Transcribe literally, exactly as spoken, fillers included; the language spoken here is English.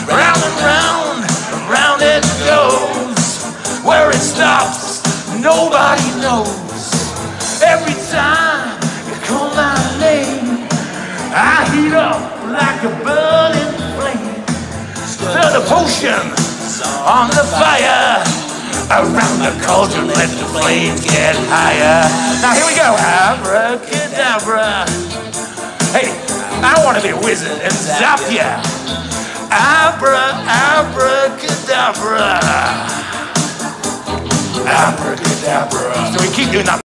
round and round, round it goes. Where it stops, nobody knows. Every time you call my name, I heat up like a burning flame. Stir the potion on the fire, around the cauldron, let the flames get higher. Now here we go, abracadabra. Hey, I want to be a wizard and zap ya. Abra, abracadabra. Abracadabra. So we keep doing that.